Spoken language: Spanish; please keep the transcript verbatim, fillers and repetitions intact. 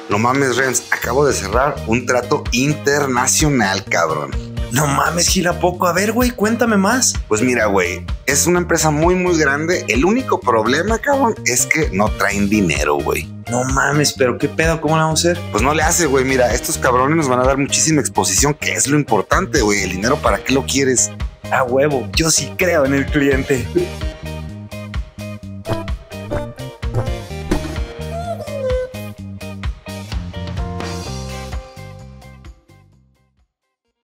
No mames, Renz, acabo de cerrar un trato internacional, cabrón. No mames, Gil, ¿a poco? A ver, güey, cuéntame más. Pues mira, güey, es una empresa muy, muy grande. El único problema, cabrón, es que no traen dinero, güey. No mames, pero ¿qué pedo? ¿Cómo la vamos a hacer? Pues no le hace, güey. Mira, estos cabrones nos van a dar muchísima exposición, que es lo importante, güey. El dinero, ¿para qué lo quieres? A huevo, yo sí creo en el cliente.